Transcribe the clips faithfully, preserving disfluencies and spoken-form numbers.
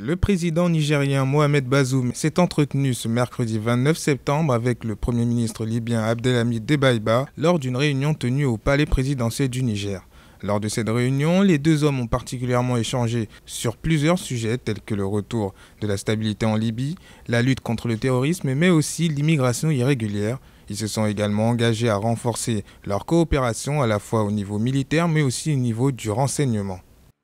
Le président nigérien Mohamed Bazoum s'est entretenu ce mercredi vingt-neuf septembre avec le premier ministre libyen Abdelhamid Dbeibah lors d'une réunion tenue au palais présidentiel du Niger. Lors de cette réunion, les deux hommes ont particulièrement échangé sur plusieurs sujets tels que le retour de la stabilité en Libye, la lutte contre le terrorisme, mais aussi l'immigration irrégulière. Ils se sont également engagés à renforcer leur coopération à la fois au niveau militaire mais aussi au niveau du renseignement.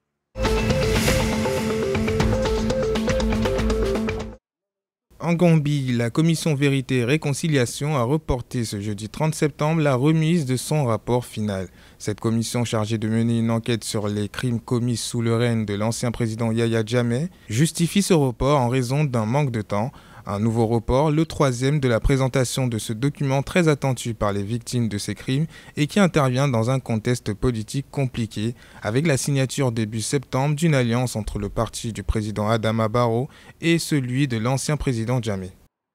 En Gambie, la commission Vérité et Réconciliation a reporté ce jeudi trente septembre la remise de son rapport final. Cette commission chargée de mener une enquête sur les crimes commis sous le règne de l'ancien président Yahya Jammeh justifie ce report en raison d'un manque de temps. Un nouveau report, le troisième de la présentation de ce document très attendu par les victimes de ces crimes et qui intervient dans un contexte politique compliqué avec la signature début septembre d'une alliance entre le parti du président Adama Barrow et celui de l'ancien président Jammeh.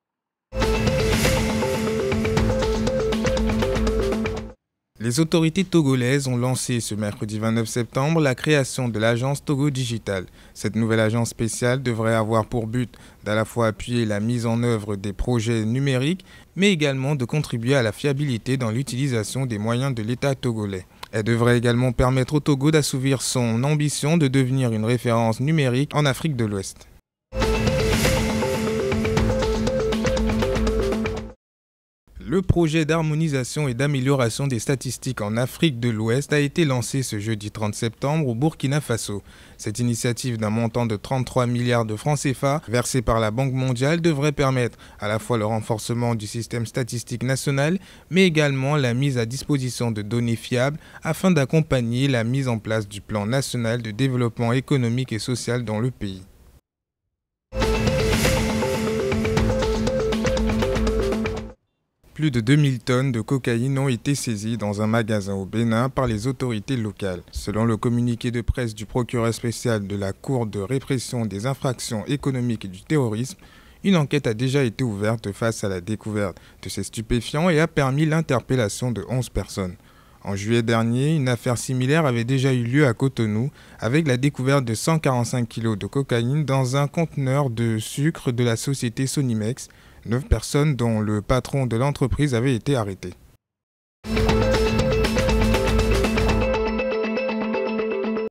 Les autorités togolaises ont lancé ce mercredi vingt-neuf septembre la création de l'agence Togo Digital. Cette nouvelle agence spéciale devrait avoir pour but d'à la fois appuyer la mise en œuvre des projets numériques, mais également de contribuer à la fiabilité dans l'utilisation des moyens de l'État togolais. Elle devrait également permettre au Togo d'assouvir son ambition de devenir une référence numérique en Afrique de l'Ouest. Le projet d'harmonisation et d'amélioration des statistiques en Afrique de l'Ouest a été lancé ce jeudi trente septembre au Burkina Faso. Cette initiative d'un montant de trente-trois milliards de francs C F A versée par la Banque mondiale devrait permettre à la fois le renforcement du système statistique national, mais également la mise à disposition de données fiables afin d'accompagner la mise en place du plan national de développement économique et social dans le pays. Plus de deux mille tonnes de cocaïne ont été saisies dans un magasin au Bénin par les autorités locales. Selon le communiqué de presse du procureur spécial de la Cour de répression des infractions économiques et du terrorisme, une enquête a déjà été ouverte face à la découverte de ces stupéfiants et a permis l'interpellation de onze personnes. En juillet dernier, une affaire similaire avait déjà eu lieu à Cotonou avec la découverte de cent quarante-cinq kilos de cocaïne dans un conteneur de sucre de la société Sonimex. Neuf personnes dont le patron de l'entreprise avaient été arrêtées.